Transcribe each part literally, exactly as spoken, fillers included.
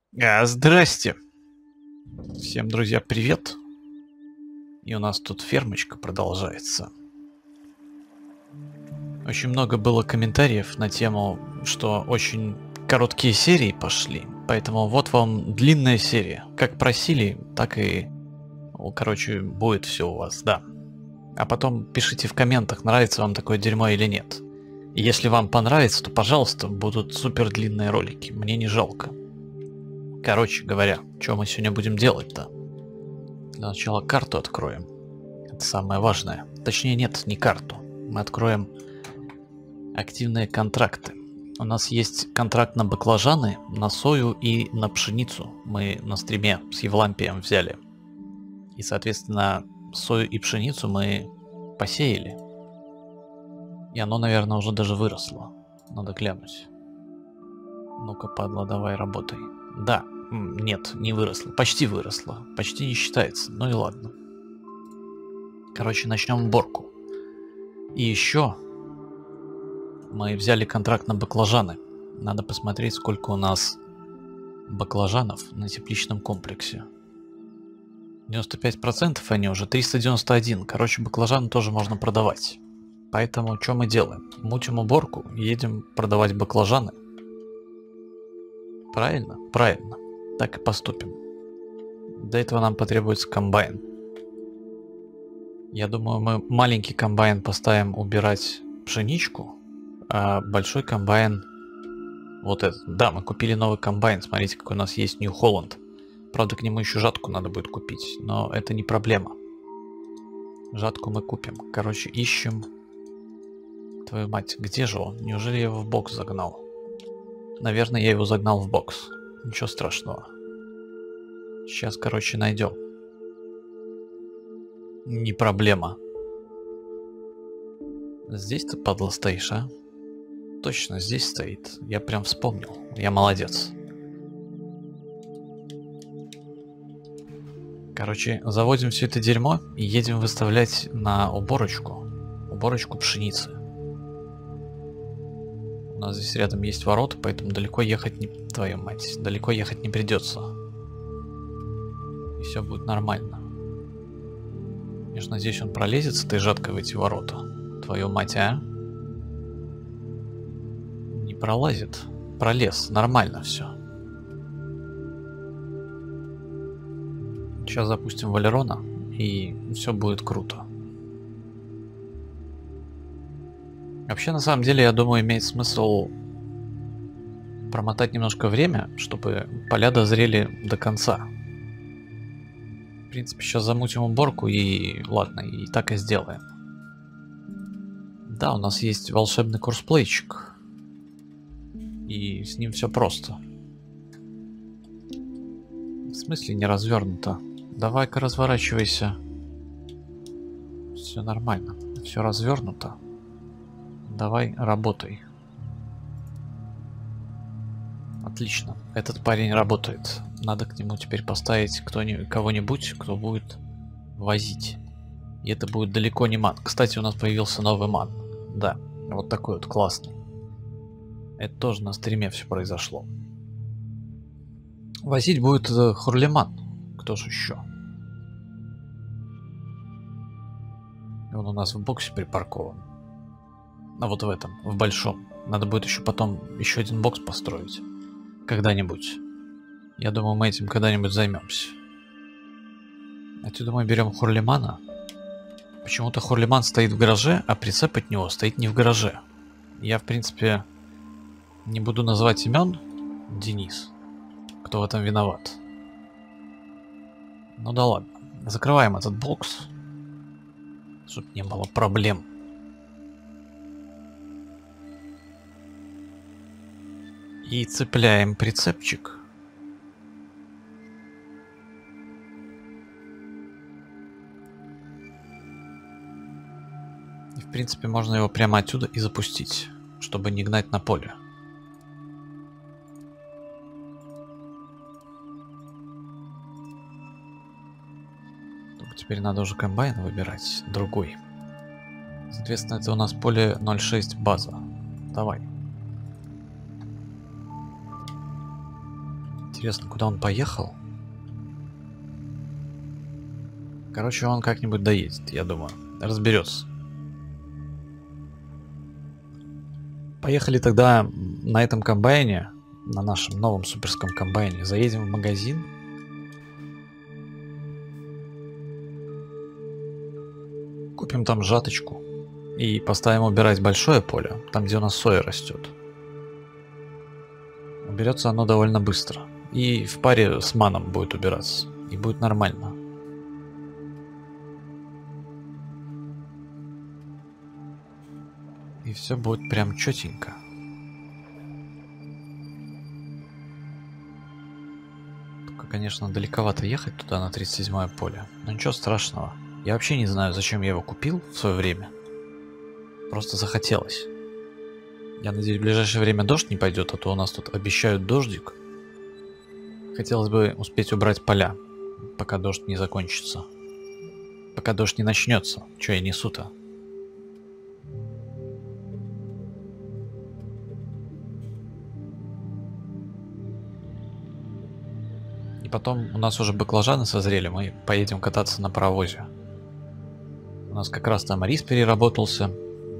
А, здрасте. Всем, друзья, привет. И у нас тут фермочка продолжается. Очень много было комментариев на тему, что очень короткие серии пошли. Поэтому вот вам длинная серия. Как просили, так и, ну, короче, будет все у вас, да. А потом пишите в комментах, нравится вам такое дерьмо или нет. И если вам понравится, то, пожалуйста, будут супер длинные ролики. Мне не жалко. Короче говоря, что мы сегодня будем делать-то? Для начала карту откроем. Это самое важное. Точнее, нет, не карту. Мы откроем активные контракты. У нас есть контракт на баклажаны, на сою и на пшеницу. Мы на стриме с Евлампием взяли. И, соответственно, сою и пшеницу мы посеяли. И оно, наверное, уже даже выросло. Надо глянуть. Ну-ка, падла, давай работай. Да, нет, не выросло. Почти выросло. Почти не считается. Ну и ладно. Короче, начнем уборку. И еще мы взяли контракт на баклажаны. Надо посмотреть, сколько у нас баклажанов на тепличном комплексе. девяносто пять процентов они уже, триста девяносто один. Короче, баклажаны тоже можно продавать. Поэтому что мы делаем? Мутим уборку, едем продавать баклажаны. Правильно? Правильно. Так и поступим. Для этого нам потребуется комбайн. Я думаю, мы маленький комбайн поставим убирать пшеничку, а большой комбайн вот этот. Да, мы купили новый комбайн. Смотрите, какой у нас есть New Holland. Правда, к нему еще жатку надо будет купить, но это не проблема. Жатку мы купим. Короче, ищем. Твою мать, где же он? Неужели я его в бокс загнал? Наверное, я его загнал в бокс. Ничего страшного. Сейчас, короче, найдем. Не проблема. Здесь ты, падла, стоишь, а? Точно, здесь стоит. Я прям вспомнил. Я молодец. Короче, заводим все это дерьмо и едем выставлять на уборочку. Уборочку пшеницы. У нас здесь рядом есть ворота, поэтому далеко ехать не... Твою мать, далеко ехать не придется. И все будет нормально. Конечно, здесь он пролезет с этой жаткой в эти ворота. Твою мать, а? Не пролазит. Пролез. Нормально все. Сейчас запустим Валерона, и все будет круто. Вообще, на самом деле, я думаю, имеет смысл промотать немножко время, чтобы поля дозрели до конца. В принципе, сейчас замутим уборку и ладно, и так и сделаем. Да, у нас есть волшебный курсплейчик. И с ним все просто. В смысле не развернуто? Давай-ка разворачивайся. Все нормально. Все развернуто. Давай, работай. Отлично. Этот парень работает. Надо к нему теперь поставить кого-нибудь, кто будет возить. И это будет далеко не ман. Кстати, у нас появился новый ман. Да, вот такой вот классный. Это тоже на стриме все произошло. Возить будет э, Хурлиман. Кто же еще? Он у нас в боксе припаркован. А вот в этом, в большом. Надо будет еще потом еще один бокс построить. Когда-нибудь. Я думаю, мы этим когда-нибудь займемся. Отсюда мы берем Хурлимана. Почему-то Хурлиман стоит в гараже, а прицеп от него стоит не в гараже. Я, в принципе, не буду называть имен. Денис. Кто в этом виноват? Ну да ладно. Закрываем этот бокс. Чтобы не было проблем. И цепляем прицепчик. И, в принципе, можно его прямо отсюда и запустить, чтобы не гнать на поле. Только теперь надо уже комбайн выбирать, другой. Соответственно, это у нас поле ноль шесть база. Давай. Интересно, куда он поехал? Короче, он как-нибудь доедет, я думаю. Разберется. Поехали тогда на этом комбайне, на нашем новом суперском комбайне. Заедем в магазин. Купим там жаточку. И поставим убирать большое поле, там где у нас соя растет. Уберется оно довольно быстро. И в паре с маном будет убираться. И будет нормально. И все будет прям четенько. Только, конечно, далековато ехать туда, на тридцать седьмое поле. Но ничего страшного. Я вообще не знаю, зачем я его купил в свое время. Просто захотелось. Я надеюсь, в ближайшее время дождь не пойдет, а то у нас тут обещают дождик. Хотелось бы успеть убрать поля, пока дождь не закончится. Пока дождь не начнется. Че я несу-то? И потом у нас уже баклажаны созрели, мы поедем кататься на паровозе. У нас как раз там рис переработался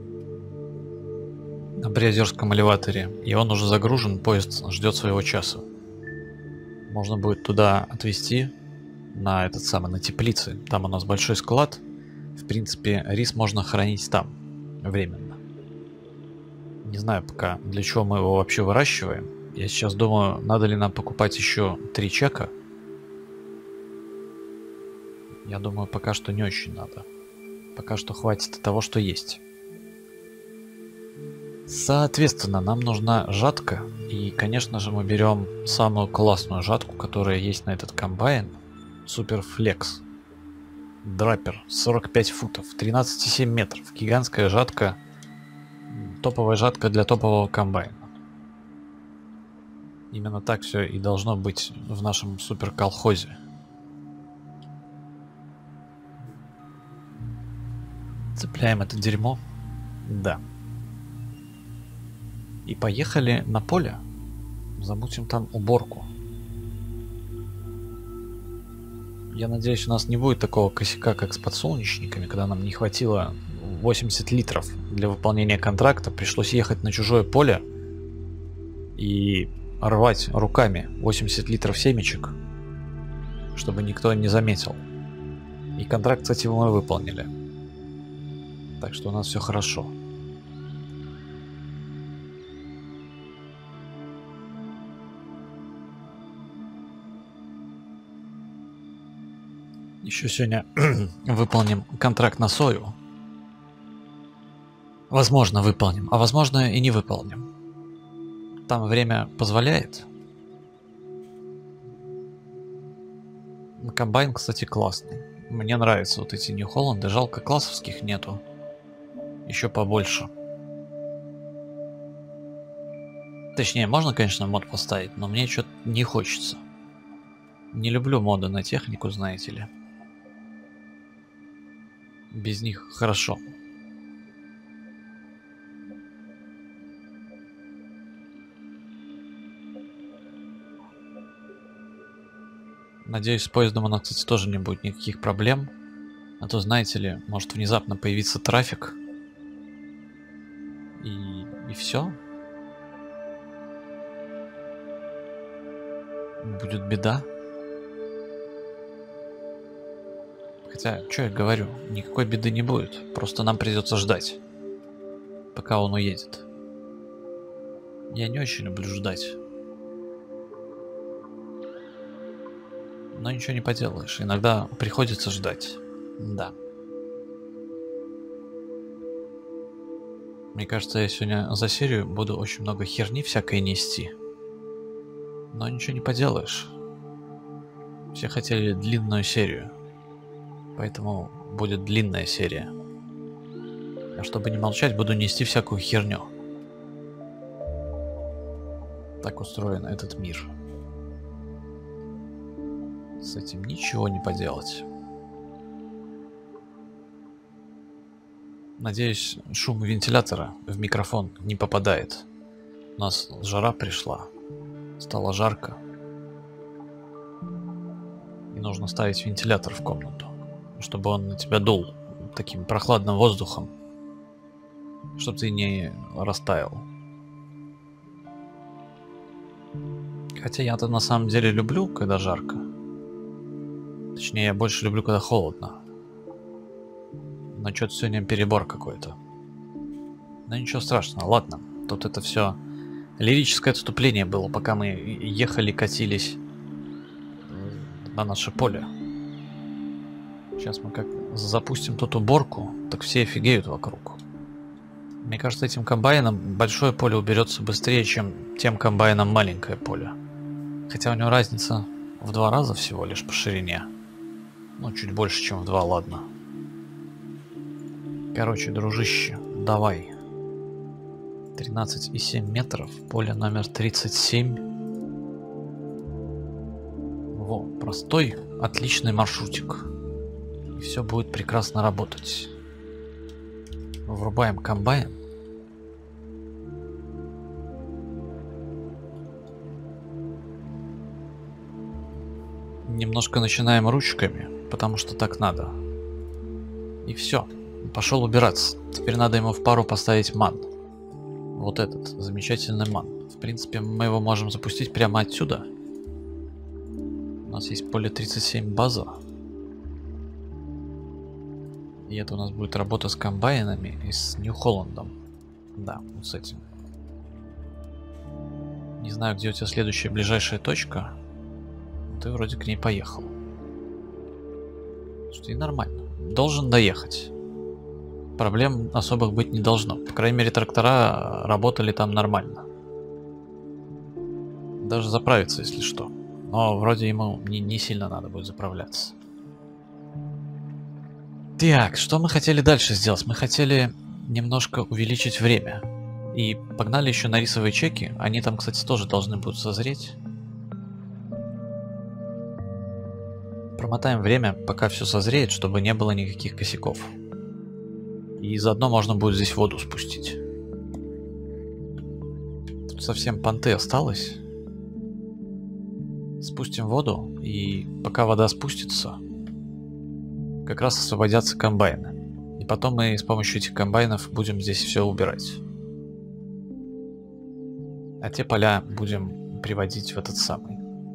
на Приозерском элеваторе, и он уже загружен, поезд ждет своего часа. Можно будет туда отвезти на этот самый, на теплицы. Там у нас большой склад. В принципе, рис можно хранить там временно. Не знаю пока, для чего мы его вообще выращиваем. Я сейчас думаю, надо ли нам покупать еще три чека. Я думаю, пока что не очень надо. Пока что хватит того, что есть. Соответственно, нам нужна жатка. И, конечно же, мы берем самую классную жатку, которая есть на этот комбайн. Суперфлекс. Драпер. сорок пять футов. тринадцать и семь метров. Гигантская жатка. Топовая жатка для топового комбайна. Именно так все и должно быть в нашем суперколхозе. Цепляем это дерьмо. Да. И поехали на поле. Замутим там уборку. Я надеюсь, у нас не будет такого косяка, как с подсолнечниками, когда нам не хватило восемьдесят литров для выполнения контракта. Пришлось ехать на чужое поле и рвать руками восемьдесят литров семечек, чтобы никто не заметил. И контракт, кстати, мы выполнили. Так что у нас все хорошо. Еще сегодня выполним контракт на сою. Возможно, выполним, а возможно и не выполним. Там время позволяет. Комбайн, кстати, классный. Мне нравятся вот эти Нью-Холланды. Жалко, классовских нету. Еще побольше. Точнее, можно, конечно, мод поставить, но мне что-то не хочется. Не люблю моды на технику, знаете ли. Без них хорошо. Надеюсь, с поездом у нас, кстати, тоже не будет никаких проблем. А то, знаете ли, может внезапно появиться трафик. И, и все. Будет беда. Хотя, что я говорю, никакой беды не будет. Просто нам придется ждать, пока он уедет. Я не очень люблю ждать. Но ничего не поделаешь. Иногда приходится ждать. Да. Мне кажется, я сегодня за серию буду очень много херни всякой нести. Но ничего не поделаешь. Все хотели длинную серию. Поэтому будет длинная серия. А чтобы не молчать, буду нести всякую херню. Так устроен этот мир. С этим ничего не поделать. Надеюсь, шум вентилятора в микрофон не попадает. У нас жара пришла. Стало жарко. И нужно ставить вентилятор в комнату, чтобы он на тебя дул таким прохладным воздухом, чтобы ты не растаял. Хотя я-то на самом деле люблю, когда жарко. Точнее, я больше люблю, когда холодно. Но что-то сегодня перебор какой-то. Но ничего страшного, ладно. Тут это все лирическое отступление было, пока мы ехали, катились на наше поле. Сейчас мы как запустим тут уборку, так все офигеют вокруг. Мне кажется, этим комбайном большое поле уберется быстрее, чем тем комбайном маленькое поле. Хотя у него разница в два раза всего лишь по ширине. Ну, чуть больше, чем в два, ладно. Короче, дружище, давай. тринадцать и семь метров, поле номер тридцать семь. Во, простой, отличный маршрутик. И все будет прекрасно работать. Врубаем комбайн. Немножко начинаем ручками, потому что так надо. И все. Пошел убираться. Теперь надо ему в пару поставить ман. Вот этот замечательный ман. В принципе, мы его можем запустить прямо отсюда. У нас есть поле тридцать семь база. И это у нас будет работа с комбайнами и с Нью-Холландом. Да, вот с этим. Не знаю, где у тебя следующая ближайшая точка. Ты вроде к ней поехал. Что и нормально. Должен доехать. Проблем особых быть не должно. По крайней мере, трактора работали там нормально. Даже заправиться, если что. Но вроде ему не, не сильно надо будет заправляться. Так, что мы хотели дальше сделать? Мы хотели немножко увеличить время. И погнали еще на рисовые чеки. Они там, кстати, тоже должны будут созреть. Промотаем время, пока все созреет, чтобы не было никаких косяков. И заодно можно будет здесь воду спустить. Тут совсем понты осталось. Спустим воду, и пока вода спустится, как раз освободятся комбайны. И потом мы с помощью этих комбайнов будем здесь все убирать. А те поля будем приводить в этот самый...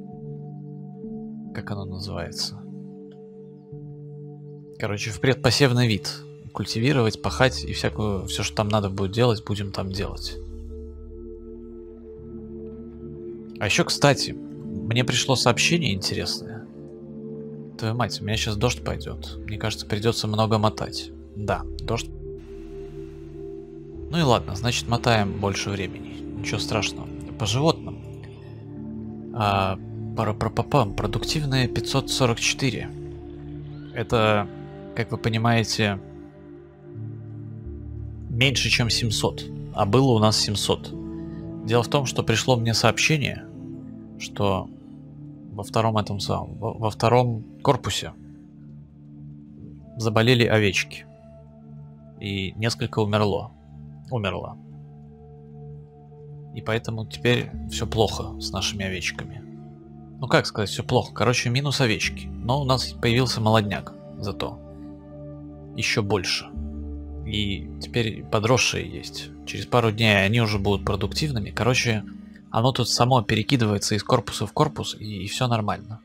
Как оно называется? Короче, в предпосевный вид. Культивировать, пахать и всякую... Все, что там надо будет делать, будем там делать. А еще, кстати, мне пришло сообщение интересное. Твою мать, у меня сейчас дождь пойдет. Мне кажется, придется много мотать. Да, дождь. Ну и ладно, значит, мотаем больше времени. Ничего страшного. По животным. А, Пара-пара-пам. Продуктивные пятьсот сорок четыре. Это, как вы понимаете, меньше, чем семьсот. А было у нас семьсот. Дело в том, что пришло мне сообщение, что во втором этом самом, во, во втором корпусе заболели овечки. И несколько умерло. Умерло. И поэтому теперь все плохо с нашими овечками. Ну как сказать, все плохо. Короче, минус овечки. Но у нас появился молодняк зато. Еще больше. И теперь подросшие есть. Через пару дней они уже будут продуктивными. Короче, оно тут само перекидывается из корпуса в корпус, и, и все нормально.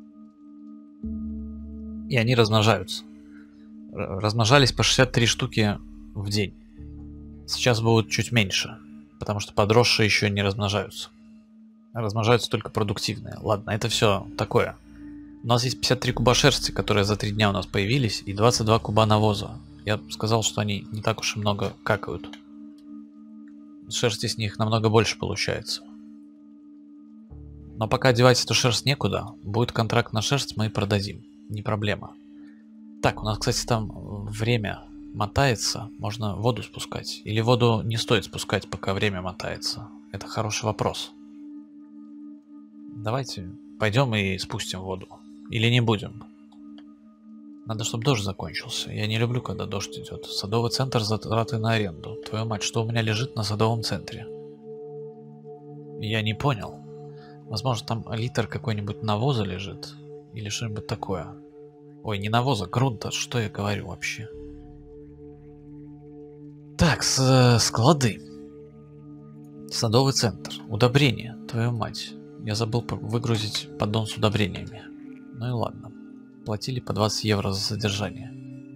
И они размножаются. Размножались по шестьдесят три штуки в день. Сейчас будут чуть меньше, потому что подросшие еще не размножаются. Размножаются только продуктивные. Ладно, это все такое. У нас есть пятьдесят три куба шерсти, которые за три дня у нас появились, и двадцать два куба навоза. Я сказал, что они не так уж и много какают. Шерсти с них намного больше получается. Но пока девать эту шерсть некуда, будет контракт на шерсть, мы и продадим. Не проблема. Так, у нас, кстати, там время мотается. Можно воду спускать. Или воду не стоит спускать, пока время мотается? Это хороший вопрос. Давайте пойдем и спустим воду. Или не будем. Надо, чтобы дождь закончился. Я не люблю, когда дождь идет. Садовый центр, затраты на аренду. Твою мать, что у меня лежит на садовом центре? Я не понял. Возможно, там литр какой-нибудь навоза лежит. Или что-нибудь такое. Ой, не навоза, грунта. Что я говорю вообще? Так, с склады. Садовый центр. Удобрения. Твою мать. Я забыл выгрузить поддон с удобрениями. Ну и ладно. Платили по двадцать евро за содержание.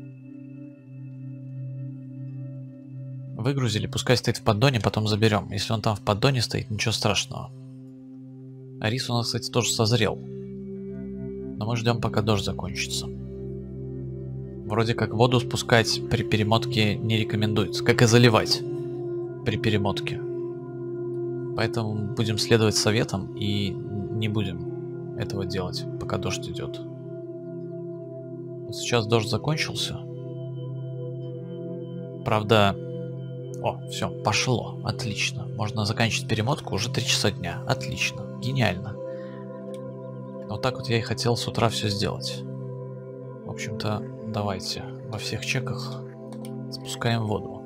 Выгрузили, пускай стоит в поддоне, потом заберем. Если он там в поддоне стоит, ничего страшного. А рис у нас, кстати, тоже созрел. Но мы ждем, пока дождь закончится. Вроде как воду спускать при перемотке не рекомендуется. Как и заливать при перемотке. Поэтому будем следовать советам и не будем этого делать, пока дождь идет. Вот сейчас дождь закончился. Правда... О, все, пошло. Отлично. Можно заканчивать перемотку уже три часа дня. Отлично. Гениально. Вот так вот я и хотел с утра все сделать. В общем-то, давайте во всех чеках спускаем воду.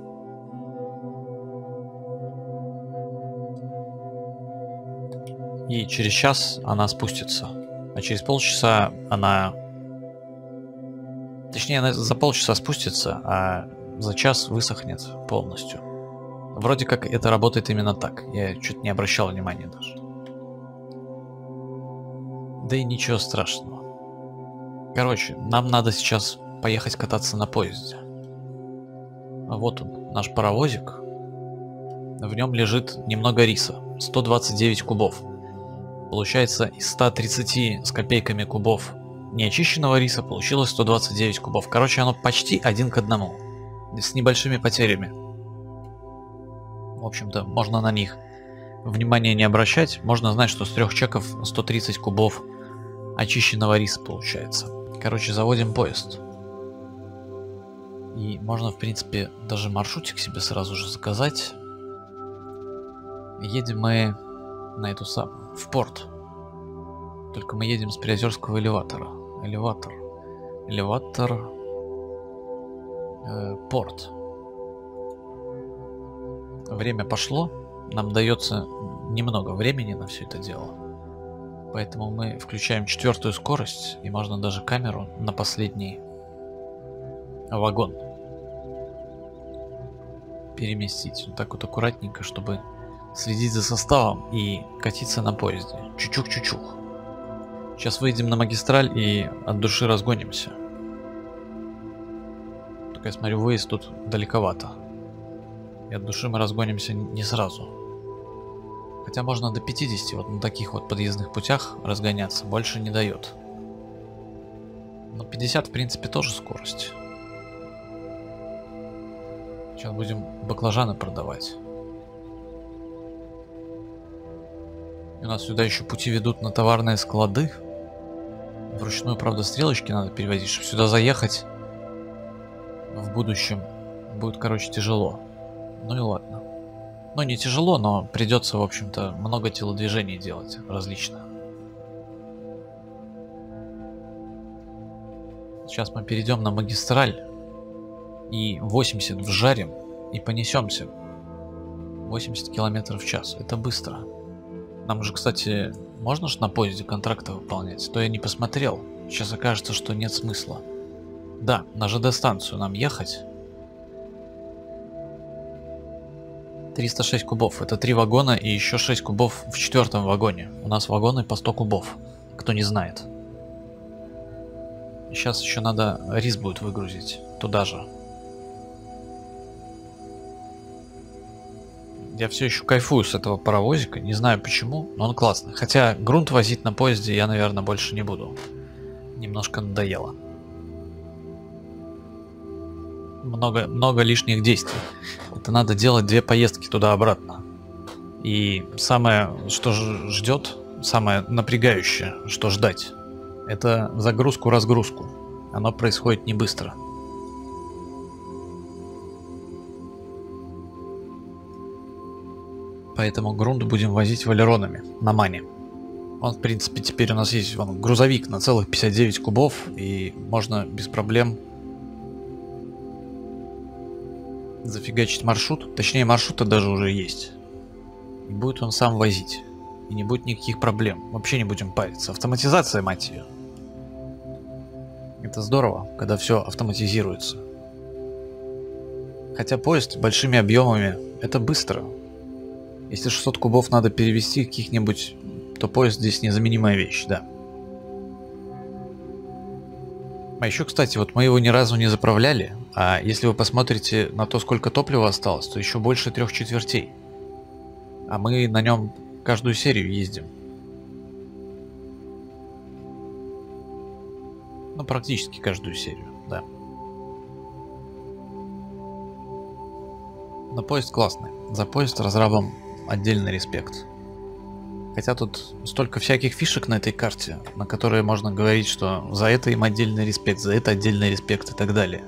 И через час она спустится. А через полчаса она... Точнее, она за полчаса спустится, а за час высохнет полностью. Вроде как это работает именно так. Я чуть не обращал внимания даже. Да и ничего страшного. Короче, нам надо сейчас поехать кататься на поезде. Вот он, наш паровозик. В нем лежит немного риса. сто двадцать девять кубов. Получается, из ста тридцати с копейками кубов неочищенного риса получилось сто двадцать девять кубов. Короче, оно почти один к одному. С небольшими потерями. В общем-то, можно на них внимания не обращать. Можно знать, что с трех чеков сто тридцать кубов очищенного риса получается. Короче, заводим поезд. И можно, в принципе, даже маршрутик себе сразу же заказать. Едем мы на эту самую, в порт. Только мы едем с Приозерского элеватора. Элеватор. Элеватор. Э, порт. Время пошло. Нам дается немного времени на все это дело. Поэтому мы включаем четвертую скорость. И можно даже камеру на последний вагон переместить. Вот так вот аккуратненько, чтобы следить за составом и катиться на поезде. Чучух-чучух. Сейчас выйдем на магистраль и от души разгонимся. Только я смотрю, выезд тут далековато. И от души мы разгонимся не сразу. Хотя можно до пятидесяти вот на таких вот подъездных путях разгоняться. Больше не дает. Но пятьдесят в принципе тоже скорость. Сейчас будем баклажаны продавать. И у нас сюда еще пути ведут на товарные склады. Вручную, правда, стрелочки надо переводить, чтобы сюда заехать в будущем будет, короче, тяжело. Ну и ладно. Ну, не тяжело, но придется, в общем-то, много телодвижений делать различно. Сейчас мы перейдем на магистраль и восемьдесят вжарим и понесемся. восемьдесят километров в час. Это быстро. Нам же, кстати, можно же на поезде контракты выполнять? То я не посмотрел. Сейчас окажется, что нет смысла. Да, на ЖД-станцию нам ехать. триста шесть кубов. Это три вагона и еще шесть кубов в четвертом вагоне. У нас вагоны по сто кубов. Кто не знает. Сейчас еще надо рис будет выгрузить. Туда же. Я все еще кайфую с этого паровозика. Не знаю почему, но он классный. Хотя грунт возить на поезде я, наверное, больше не буду. Немножко надоело. Много, много лишних действий. Это надо делать две поездки туда-обратно. И самое, что ждет, самое напрягающее, что ждать, это загрузку-разгрузку. Оно происходит не быстро. Поэтому грунт будем возить валеронами на мане. Он, в принципе, теперь у нас есть вон, грузовик на целых пятьдесят девять кубов, и можно без проблем зафигачить маршрут. Точнее, маршрута даже уже есть. И будет он сам возить. И не будет никаких проблем. Вообще не будем париться. Автоматизация, мать ее. Это здорово, когда все автоматизируется. Хотя поезд большими объемами — это быстро. Если шестьсот кубов надо перевести каких-нибудь, то поезд здесь незаменимая вещь, да. А еще, кстати, вот мы его ни разу не заправляли, а если вы посмотрите на то, сколько топлива осталось, то еще больше трех четвертей. А мы на нем каждую серию ездим. Ну, практически каждую серию, да. Но поезд классный. За поезд разрабам отдельный респект. Хотя тут столько всяких фишек на этой карте, на которые можно говорить, что за это им отдельный респект, за это отдельный респект и так далее.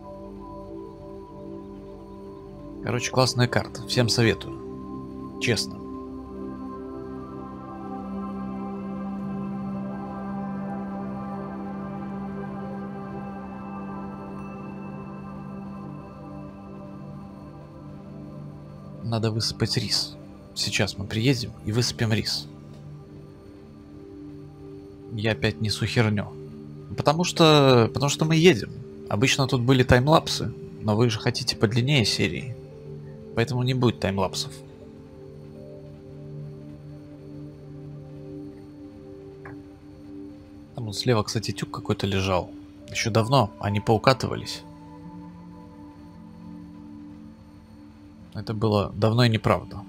Короче, классная карта. Всем советую. Честно. Надо высыпать рис. Сейчас мы приедем и высыпем рис. Я опять несу херню. Потому что... Потому что мы едем. Обычно тут были таймлапсы, но вы же хотите подлиннее серии. Поэтому не будет таймлапсов. Там вот слева, кстати, тюк какой-то лежал. Еще давно они поукатывались. Это было давно и неправда.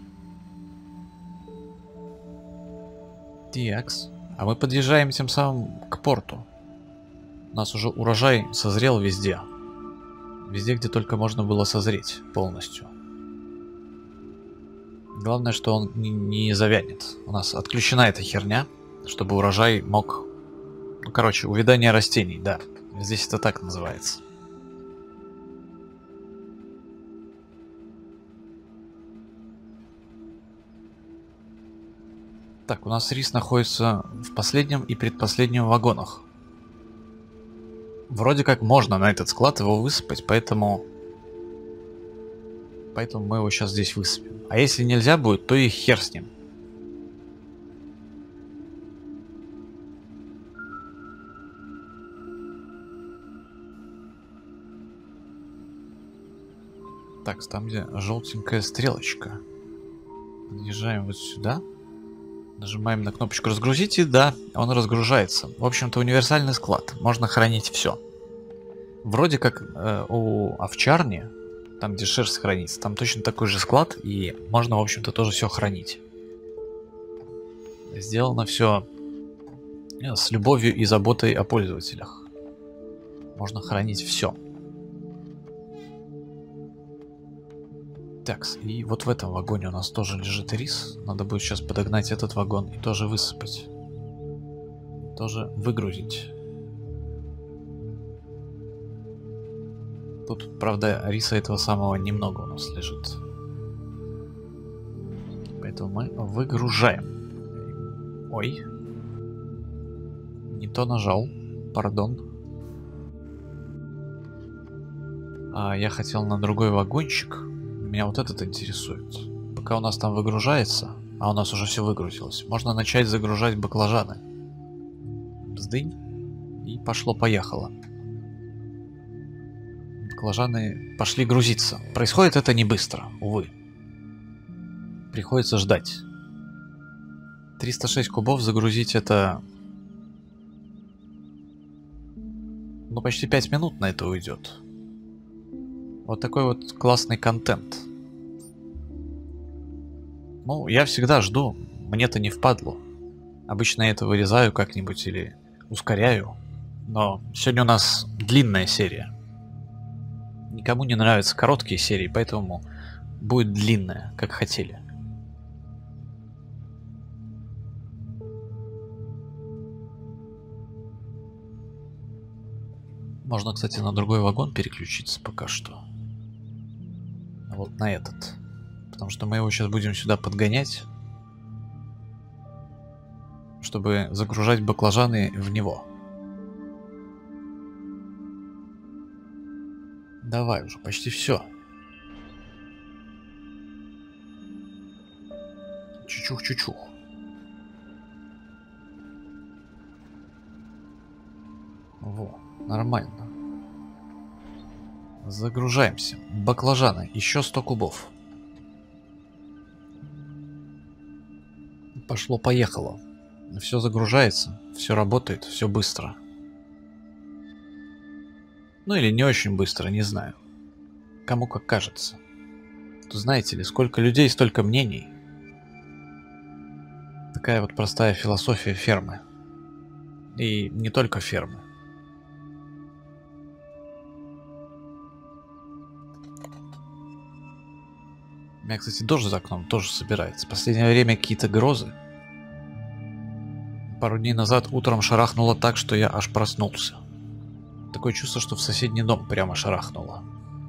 Тиакс. А мы подъезжаем тем самым к порту. У нас уже урожай созрел везде. Везде, где только можно было созреть полностью. Главное, что он не, не завянет. У нас отключена эта херня, чтобы урожай мог... Ну, короче, увядание растений, да. Здесь это так называется. Так, у нас рис находится в последнем и предпоследнем вагонах. Вроде как можно на этот склад его высыпать, поэтому... Поэтому мы его сейчас здесь высыпем. А если нельзя будет, то и хер с ним. Так, там где желтенькая стрелочка. Подъезжаем вот сюда. Нажимаем на кнопочку разгрузить, и да, он разгружается. В общем-то, универсальный склад. Можно хранить все. Вроде как э, у овчарни, там где шерсть хранится, там точно такой же склад, и можно, в общем-то, тоже все хранить. Сделано все с любовью и заботой о пользователях. Можно хранить все. Так, и вот в этом вагоне у нас тоже лежит рис. Надо будет сейчас подогнать этот вагон и тоже высыпать. Тоже выгрузить. Тут, правда, риса этого самого немного у нас лежит. Поэтому мы выгружаем. Ой. Не то нажал. Пардон. А я хотел на другой вагончик. Меня вот этот интересует. Пока у нас там выгружается, а у нас уже все выгрузилось, можно начать загружать баклажаны. Бздынь. И пошло-поехало. Баклажаны пошли грузиться. Происходит это не быстро, увы. Приходится ждать. триста шесть кубов загрузить это... Ну, почти пять минут на это уйдет. Вот такой вот классный контент. Ну, я всегда жду. Мне-то не впадло. Обычно я это вырезаю как-нибудь или ускоряю. Но сегодня у нас длинная серия. Никому не нравятся короткие серии, поэтому будет длинная, как хотели. Можно, кстати, на другой вагон переключиться пока что. Вот на этот. Потому что мы его сейчас будем сюда подгонять, чтобы загружать баклажаны в него. Давай уже, почти все. Чучух-чучух. Во, нормально. Загружаемся. Баклажаны. Еще сто кубов. Пошло-поехало. Все загружается, все работает, все быстро. Ну или не очень быстро, не знаю. Кому как кажется. Тут знаете ли, сколько людей, столько мнений. Такая вот простая философия фермы. И не только фермы. У меня, кстати, дождь за окном тоже собирается. В последнее время какие-то грозы. Пару дней назад утром шарахнуло так, что я аж проснулся. Такое чувство, что в соседний дом прямо шарахнуло.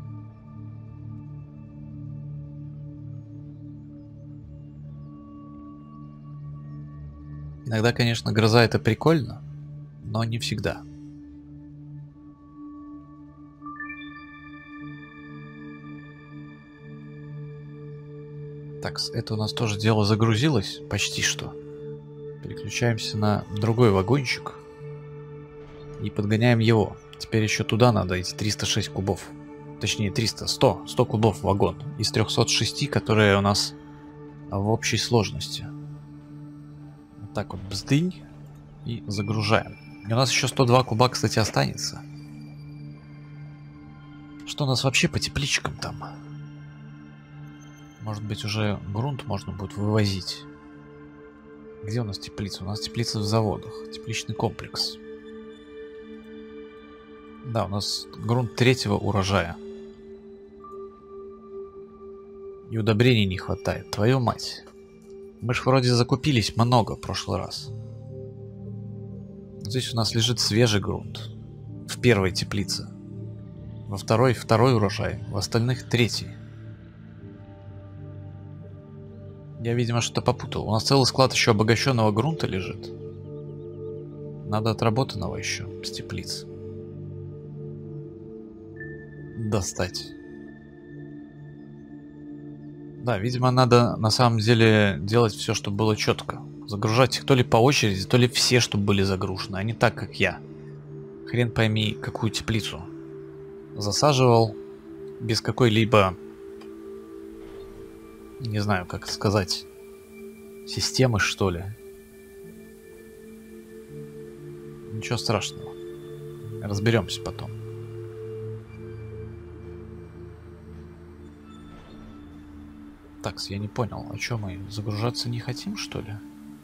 Иногда, конечно, гроза это прикольно, но не всегда. Так, это у нас тоже дело загрузилось, почти что. Переключаемся на другой вагончик и подгоняем его. Теперь еще туда надо эти триста шесть кубов. Точнее триста, сто, сто кубов в вагон. Из трёхсот шести, которые у нас в общей сложности. Вот так вот бздынь и загружаем. И у нас еще сто два куба, кстати, останется. Что у нас вообще по тепличкам там? Может быть, уже грунт можно будет вывозить. Где у нас теплица? У нас теплица в заводах. Тепличный комплекс. Да, у нас грунт третьего урожая. И удобрений не хватает. Твою мать. Мы ж вроде закупились много в прошлый раз. Здесь у нас лежит свежий грунт. В первой теплице. Во второй второй урожай. В остальных третий. Я, видимо, что-то попутал. У нас целый склад еще обогащенного грунта лежит. Надо отработанного еще с теплиц достать. Да, видимо, надо на самом деле делать все, чтобы было четко. Загружать их то ли по очереди, то ли все, чтобы были загружены, а не так, как я. Хрен пойми, какую теплицу засаживал без какой-либо, не знаю, как сказать, системы, что ли. Ничего страшного. Разберемся потом. Так, я не понял, о чем мы? Загружаться не хотим, что ли?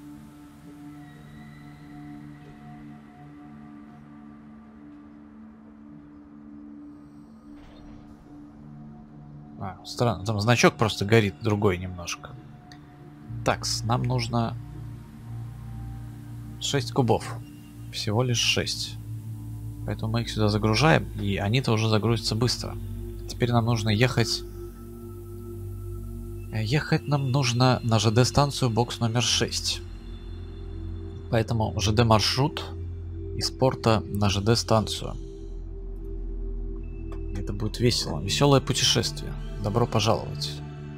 А, странно, там значок просто горит другой немножко. Так, нам нужно шесть кубов. Всего лишь шесть. Поэтому мы их сюда загружаем, и они-то уже загрузятся быстро. Теперь нам нужно ехать... Ехать нам нужно на ЖД-станцию бокс номер шесть. Поэтому ЖД-маршрут из порта на ЖД-станцию. Это будет весело. Веселое путешествие. Добро пожаловать.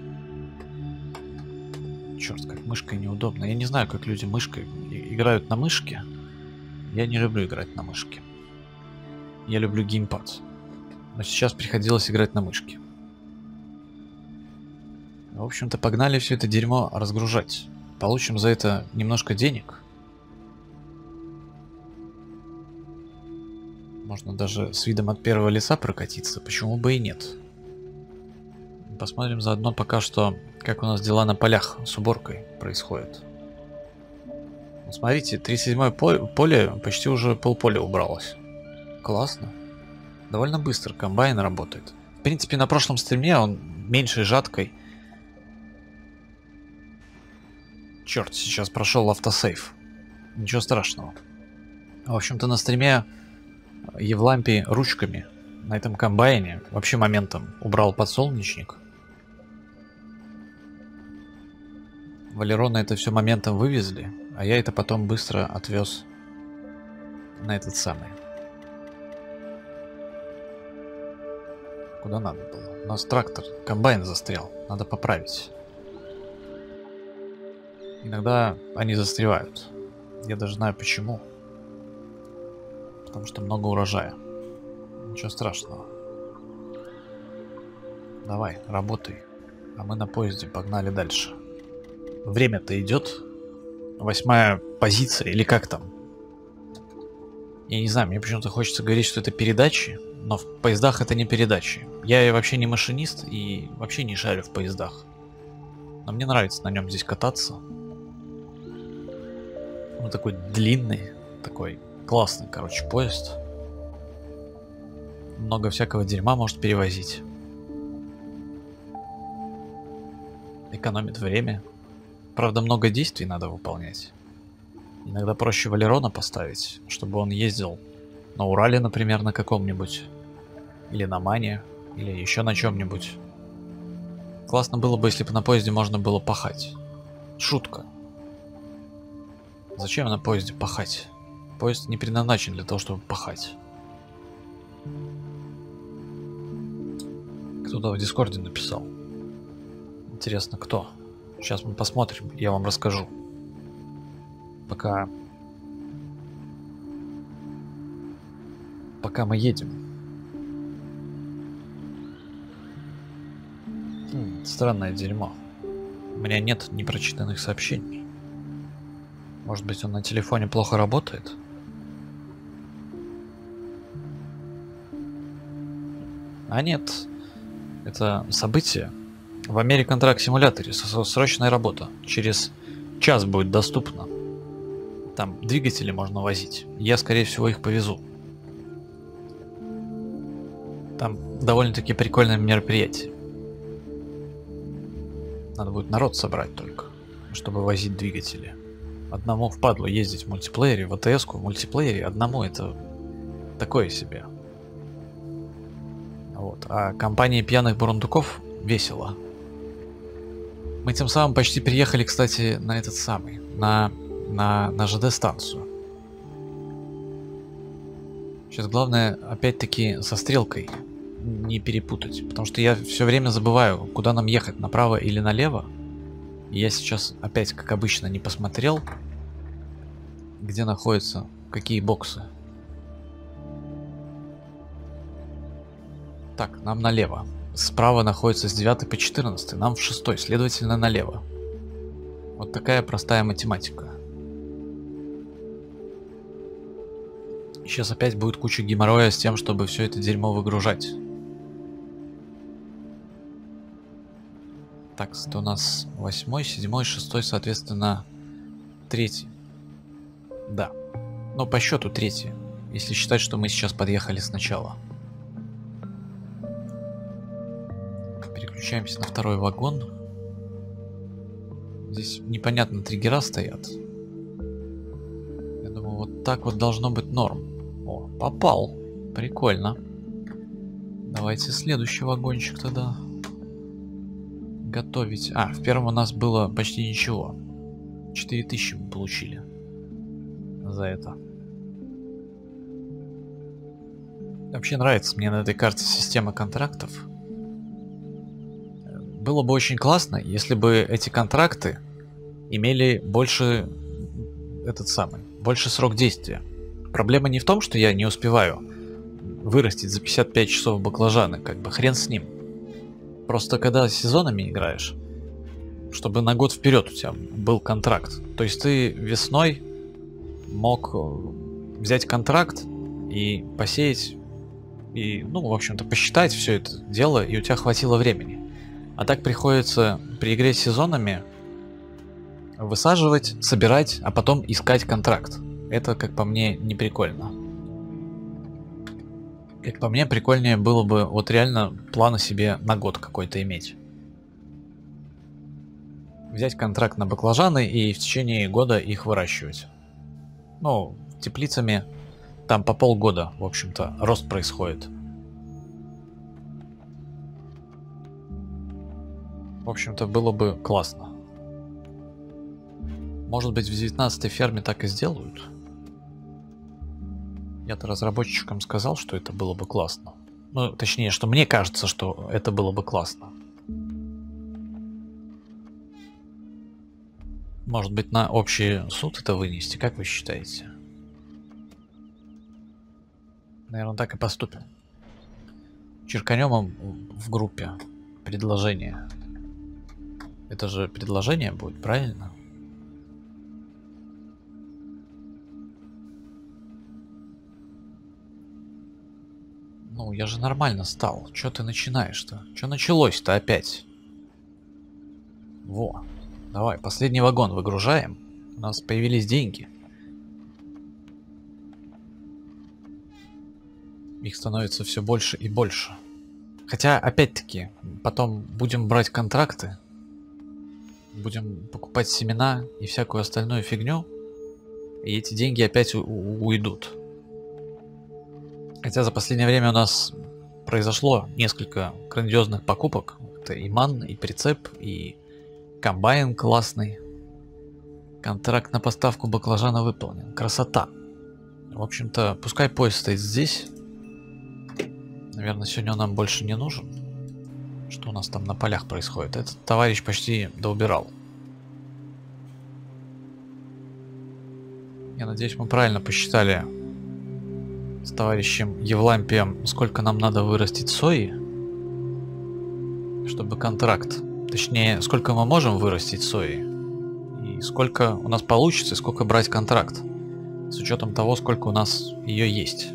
Черт, как мышкой неудобно. Я не знаю, как люди мышкой играют на мышке. Я не люблю играть на мышке. Я люблю геймпад. Но сейчас приходилось играть на мышке. В общем-то, погнали все это дерьмо разгружать. Получим за это немножко денег. Можно даже с видом от первого лица прокатиться. Почему бы и нет? Посмотрим заодно пока что, как у нас дела на полях с уборкой происходят. Вот смотрите, тридцать седьмое поле почти уже полполя убралось. Классно. Довольно быстро комбайн работает. В принципе, на прошлом стриме он меньшей жаткой. Черт, сейчас прошел автосейв. Ничего страшного. В общем-то, на стриме Евлампий ручками на этом комбайне вообще моментом убрал подсолнечник. Валероны это все моментом вывезли, а я это потом быстро отвез на этот самый. Куда надо было? У нас трактор, комбайн застрял, надо поправить. Иногда они застревают. Я даже знаю почему. Потому что много урожая. Ничего страшного. Давай, работай. А мы на поезде погнали дальше. Время-то идет. Восьмая позиция, или как там? Я не знаю, мне почему-то хочется говорить, что это передачи, но в поездах это не передачи. Я вообще не машинист и вообще не шарю в поездах. Но мне нравится на нем здесь кататься. Он такой длинный, такой классный, короче, поезд. Много всякого дерьма может перевозить. Экономит время. Правда, много действий надо выполнять. Иногда проще Валерона поставить, чтобы он ездил на Урале, например, на каком-нибудь. Или на Мане, или еще на чем-нибудь. Классно было бы, если бы на поезде можно было пахать. Шутка. Зачем на поезде пахать? Поезд не предназначен для того, чтобы пахать. Кто-то в Дискорде написал. Интересно, кто? Сейчас мы посмотрим, я вам расскажу. Пока... Пока мы едем. Хм, странное дерьмо. У меня нет непрочитанных сообщений. Может быть, он на телефоне плохо работает? А нет. Это событие в American Truck Simulator. Срочная работа. Через час будет доступно. Там двигатели можно возить. Я, скорее всего, их повезу. Там довольно-таки прикольное мероприятие. Надо будет народ собрать только, чтобы возить двигатели. Одному впадлу ездить в мультиплеере, в АТС-ку в мультиплеере, одному это такое себе. Вот. А компании пьяных бурундуков весело. Мы тем самым почти приехали, кстати, на этот самый, на, на, на ЖД-станцию. Сейчас главное, опять-таки, со стрелкой не перепутать, потому что я все время забываю, куда нам ехать, направо или налево. И я сейчас опять, как обычно, не посмотрел, где находятся какие боксы. Так, нам налево. Справа находится с девятой по четырнадцатый, нам в шестой, следовательно, налево. Вот такая простая математика. Сейчас опять будет куча геморроя с тем, чтобы все это дерьмо выгружать. Так, это у нас восьмой, седьмой, шестой, соответственно, третий. Да. Но по счету третий, если считать, что мы сейчас подъехали сначала. Переключаемся на второй вагон. Здесь непонятно, триггера стоят. Я думаю, вот так вот должно быть норм. О, попал. Прикольно. Давайте следующий вагончик тогда готовить. А, в первом у нас было почти ничего. четыре тысячи мы получили за это. Вообще нравится мне на этой карте система контрактов. Было бы очень классно, если бы эти контракты имели больше этот самый, больше срок действия. Проблема не в том, что я не успеваю вырастить за пятьдесят пять часов баклажаны, как бы хрен с ним. Просто когда сезонами играешь, чтобы на год вперед у тебя был контракт. То есть ты весной мог взять контракт и посеять, и, ну, в общем-то, посчитать все это дело, и у тебя хватило времени. А так приходится при игре с сезонами высаживать, собирать, а потом искать контракт. Это, как по мне, не прикольно. Как по мне, прикольнее было бы вот реально планы себе на год какой-то иметь. Взять контракт на баклажаны и в течение года их выращивать. Ну, теплицами там по полгода, в общем-то, рост происходит. В общем-то, было бы классно. Может быть, в девятнадцатой ферме так и сделают? Я-то разработчикам сказал, что это было бы классно. Ну, точнее, что мне кажется, что это было бы классно. Может быть, на общий суд это вынести, как вы считаете? Наверное, так и поступим. Черканем им в группе предложение. Это же предложение будет, правильно? Ну, я же нормально стал. Чё ты начинаешь-то? Чё началось-то опять? Во. Давай, последний вагон выгружаем. У нас появились деньги. Их становится все больше и больше. Хотя, опять-таки, потом будем брать контракты. Будем покупать семена и всякую остальную фигню. И эти деньги опять уйдут. Хотя за последнее время у нас произошло несколько грандиозных покупок. Это и ман, и прицеп, и комбайн классный. Контракт на поставку баклажана выполнен. Красота. В общем-то, пускай поезд стоит здесь. Наверное, сегодня он нам больше не нужен. Что у нас там на полях происходит? Этот товарищ почти доубирал. Я надеюсь, мы правильно посчитали с товарищем Евлампием, сколько нам надо вырастить сои, чтобы контракт, точнее, сколько мы можем вырастить сои, и сколько у нас получится, и сколько брать контракт, с учетом того, сколько у нас ее есть.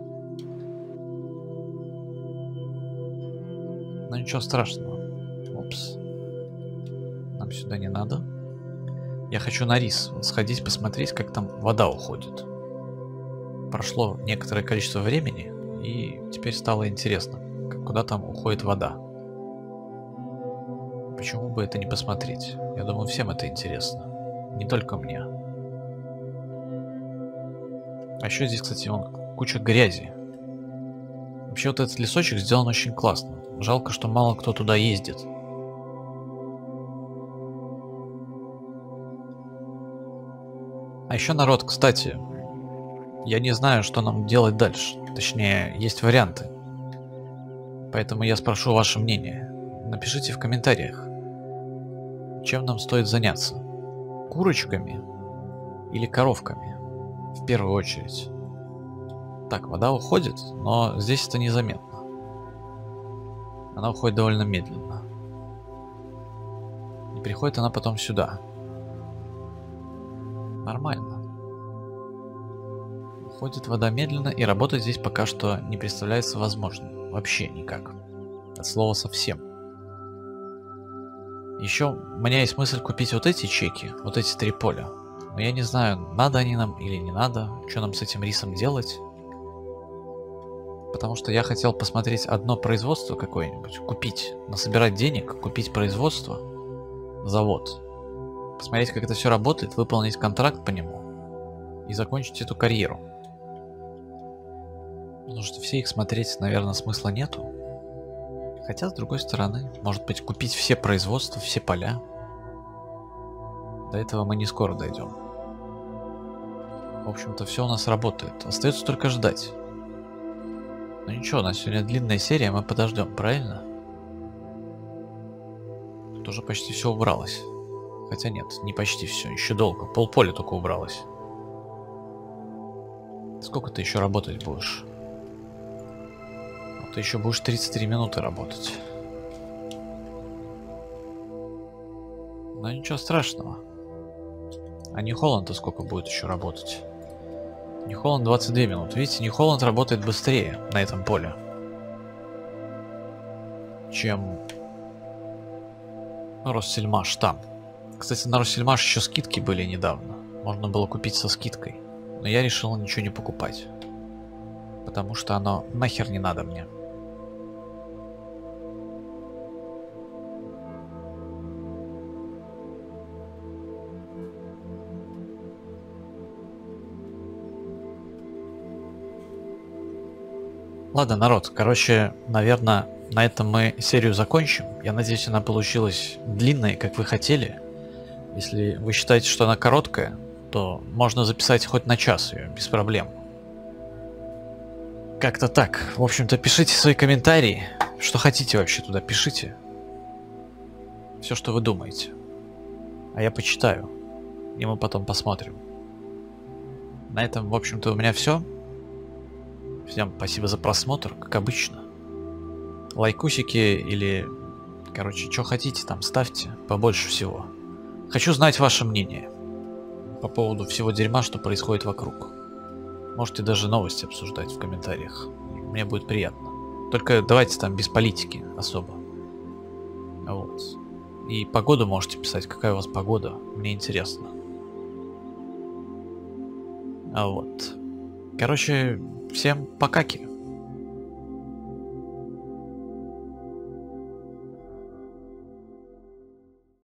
Но ничего страшного. Опс. Нам сюда не надо. Я хочу на рис сходить, посмотреть, как там вода уходит. Прошло некоторое количество времени, и теперь стало интересно, как, куда там уходит вода. Почему бы это не посмотреть? Я думаю, всем это интересно. Не только мне. А еще здесь, кстати, вон куча грязи. Вообще вот этот лесочек сделан очень классно. Жалко, что мало кто туда ездит. А еще народ, кстати, я не знаю, что нам делать дальше. Точнее, есть варианты. Поэтому я спрошу ваше мнение. Напишите в комментариях, чем нам стоит заняться. Курочками или коровками? В первую очередь. Так, вода уходит, но здесь это незаметно. Она уходит довольно медленно. И приходит она потом сюда. Нормально. Уходит вода медленно, и работать здесь пока что не представляется возможным. Вообще никак. От слова совсем. Еще у меня есть мысль купить вот эти чеки, вот эти три поля. Но я не знаю, надо они нам или не надо, что нам с этим рисом делать. Потому что я хотел посмотреть одно производство какое-нибудь, купить, насобирать денег, купить производство, завод. Посмотреть, как это все работает, выполнить контракт по нему и закончить эту карьеру. Потому что все их смотреть, наверное, смысла нету. Хотя, с другой стороны, может быть, купить все производства, все поля. До этого мы не скоро дойдем. В общем-то, все у нас работает. Остается только ждать. Ну ничего, у нас сегодня длинная серия, мы подождем, правильно? Тут уже почти все убралось. Хотя нет, не почти все, еще долго. Полполя только убралось. Сколько ты еще работать будешь? Ты еще будешь тридцать три минуты работать. Но ничего страшного. А Нью-Холланд-то сколько будет еще работать? Нью-Холланд двадцать две минуты. Видите, Нью-Холланд работает быстрее на этом поле, чем Россельмаш там. Кстати, на Россельмаш еще скидки были недавно. Можно было купить со скидкой. Но я решил ничего не покупать. Потому что оно нахер не надо мне. Ладно, народ, короче, наверное, на этом мы серию закончим. Я надеюсь, она получилась длинной, как вы хотели. Если вы считаете, что она короткая, то можно записать хоть на час ее, без проблем. Как-то так. В общем-то, пишите свои комментарии. Что хотите вообще туда, пишите. Все, что вы думаете. А я почитаю. И мы потом посмотрим. На этом, в общем-то, у меня все. Всем спасибо за просмотр, как обычно. Лайкусики или, короче, что хотите там ставьте, побольше всего. Хочу знать ваше мнение по поводу всего дерьма, что происходит вокруг. Можете даже новости обсуждать в комментариях. Мне будет приятно. Только давайте там без политики особо. Вот. И погоду можете писать, какая у вас погода. Мне интересно. А вот. Короче, всем покаки.